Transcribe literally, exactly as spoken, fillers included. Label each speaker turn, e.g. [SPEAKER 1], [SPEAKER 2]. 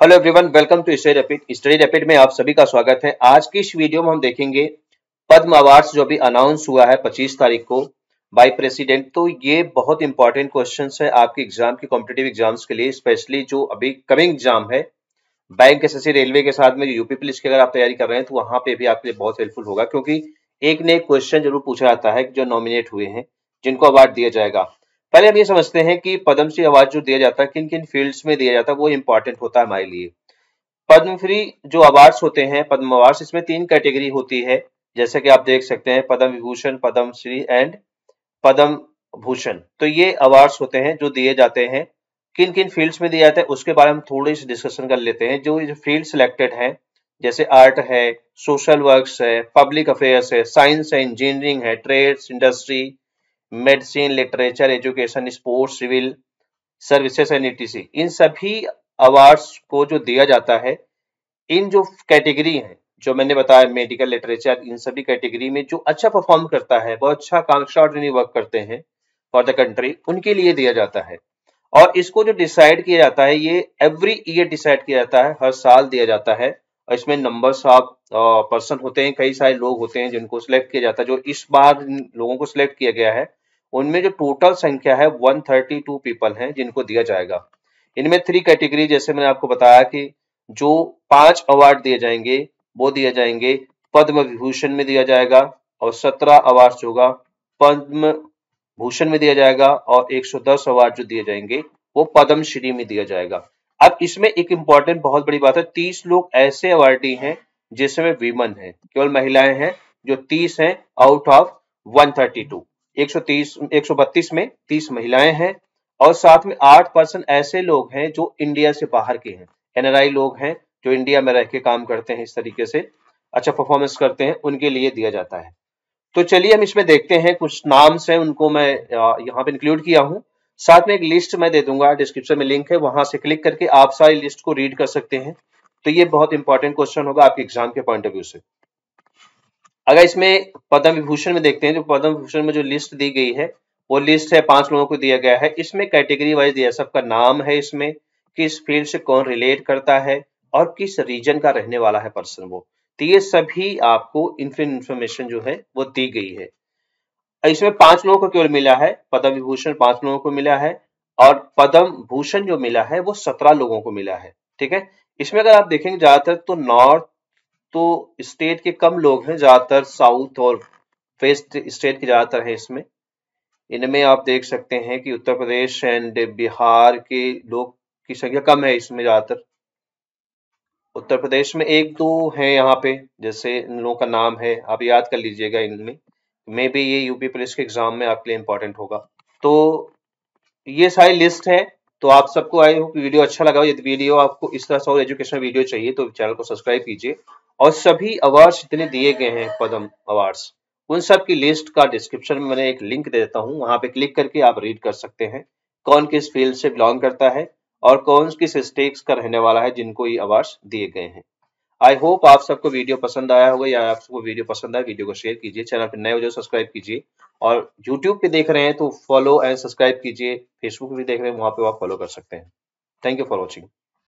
[SPEAKER 1] Hello everyone, welcome to Study Rapid. Study Rapid में आप सभी का स्वागत है। आज की इस वीडियो में हम देखेंगे पद्म अवार्ड्स जो अभी अनाउंस हुआ है पच्चीस तारीख को बाय प्रेसिडेंट। तो ये बहुत इंपॉर्टेंट क्वेश्चंस है आपके एग्जाम की, कॉम्पिटिटिव एग्जाम्स के लिए, स्पेशली जो अभी कमिंग एग्जाम है बैंक, एसएससी, रेलवे के साथ में यूपी पुलिस की अगर आप तैयारी कर रहे हैं तो वहां पे भी आपके लिए बहुत हेल्पफुल होगा, क्योंकि एक ने एक क्वेश्चन जरूर पूछा जाता है जो नॉमिनेट हुए हैं जिनको अवार्ड दिया जाएगा। पहले हम ये समझते हैं कि पद्मश्री अवार्ड जो दिया जाता है किन किन फील्ड्स में दिया जाता है, वो इंपॉर्टेंट होता है हमारे लिए। पद्मश्री जो अवार्ड्स होते हैं, पद्म अवार्ड्स, इसमें तीन कैटेगरी होती है, जैसे कि आप देख सकते हैं पद्म विभूषण, पद्मश्री एंड पद्म भूषण। तो ये अवार्ड्स होते हैं जो दिए जाते हैं। किन किन फील्ड्स में दिए जाते हैं उसके बारे में थोड़ी सी डिस्कशन कर लेते हैं। जो फील्ड सिलेक्टेड है जैसे आर्ट है, सोशल वर्क्स है, पब्लिक अफेयर्स है, साइंस है, इंजीनियरिंग है, trades, industry, medicine, literature, education, sports, civil services and etc, इन सभी अवार्ड्स को जो दिया जाता है, इन जो कैटेगरी हैं जो मैंने बताया, मेडिकल, लिटरेचर, इन सभी कैटेगरी में जो अच्छा परफॉर्म करता है, बहुत अच्छा काम, एक्स्ट्राऑर्डिनरी वर्क करते हैं फॉर द कंट्री, उनके लिए दिया जाता है। और इसको जो डिसाइड किया जाता है, ये एवरी ईयर डिसाइड किया जाता है, हर साल दिया जाता है। और इसमें नंबर्स ऑफ पर्सन होते हैं, कई सारे लोग होते हैं जिनको सिलेक्ट किया जाता है। जो इस बार लोगों को सिलेक्ट किया गया है उनमें जो टोटल संख्या है एक सौ बत्तीस पीपल हैं जिनको दिया जाएगा। इनमें थ्री कैटेगरी, जैसे मैंने आपको बताया कि जो पांच अवार्ड दिए जाएंगे वो दिए जाएंगे पद्म विभूषण में दिया जाएगा, और सत्रह अवार्ड होगा पद्म भूषण में दिया जाएगा, और एक सौ दस अवार्ड जो दिए जाएंगे वो पद्मश्री में दिया जाएगा। अब इसमें एक इंपॉर्टेंट बहुत बड़ी बात है, तीस लोग ऐसे अवार्डी हैं जिसमें वीमेन है, केवल महिलाएं हैं, जो तीस हैं आउट ऑफ एक सौ बत्तीस। एक सौ तीस एक सौ बत्तीस में तीस महिलाएं हैं, और साथ में आठ परसेंट ऐसे लोग हैं जो इंडिया से बाहर के हैं, एनआरआई लोग हैं जो इंडिया में रह के काम करते हैं, इस तरीके से अच्छा परफॉर्मेंस करते हैं, उनके लिए दिया जाता है। तो चलिए हम इसमें देखते हैं, कुछ नाम्स हैं उनको मैं यहाँ पे इंक्लूड किया हूँ, साथ में एक लिस्ट मैं दे दूंगा, डिस्क्रिप्शन में लिंक है, वहां से क्लिक करके आप सारी लिस्ट को रीड कर सकते हैं। तो ये बहुत इंपॉर्टेंट क्वेश्चन होगा आपके एग्जाम के पॉइंट ऑफ व्यू से। अगर इसमें पद्म विभूषण में देखते हैं, जो पद्म विभूषण में जो लिस्ट दी गई है वो लिस्ट है, पांच लोगों को दिया गया है। इसमें कैटेगरी वाइज दिया, सबका नाम है, इसमें किस फील्ड से कौन रिलेट करता है और किस रीजन का रहने वाला है पर्सन वो। तो ये सभी आपको इंफॉर्मेशन जो है वो दी गई है। इसमें पांच लोगों को केवल मिला है, पद्म विभूषण पांच लोगों को मिला है, और पद्म भूषण जो मिला है वो सत्रह लोगों को मिला है। ठीक है, इसमें अगर आप देखेंगे ज्यादातर तो नॉर्थ तो स्टेट के कम लोग हैं, ज्यादातर साउथ और वेस्ट स्टेट के ज्यादातर हैं इसमें। इनमें आप देख सकते हैं कि उत्तर प्रदेश एंड बिहार के लोग की संख्या कम है इसमें ज्यादातर। उत्तर प्रदेश में एक दो हैं यहाँ पे, जैसे इन लोगों का नाम है, आप याद कर लीजिएगा, इनमें मे भी ये यूपी पुलिस के एग्जाम में आपके लिए इंपॉर्टेंट होगा। तो ये सारी लिस्ट है। तो आप सबको आई होप वीडियो अच्छा लगा। यदि वीडियो आपको इस तरह से और एजुकेशनल वीडियो चाहिए तो चैनल को सब्सक्राइब कीजिए, और सभी अवार्ड्स जितने दिए गए हैं पद्म अवार्ड्स, उन सब की लिस्ट का डिस्क्रिप्शन में मैंने एक लिंक दे देता हूँ, वहां पे क्लिक करके आप रीड कर सकते हैं कौन किस फील्ड से बिलोंग करता है और कौन किस स्टेट्स का रहने वाला है जिनको ये अवार्ड्स दिए गए हैं। आई होप आप सबको वीडियो पसंद आया होगा, या आप सबको वीडियो पसंद आए वीडियो को शेयर कीजिए, चैनल पर नए हो जो सब्सक्राइब कीजिए, और यूट्यूब पे देख रहे हैं तो फॉलो एंड सब्सक्राइब कीजिए, फेसबुक पे भी देख रहे हैं वहां पे आप फॉलो कर सकते हैं। Thank you for watching.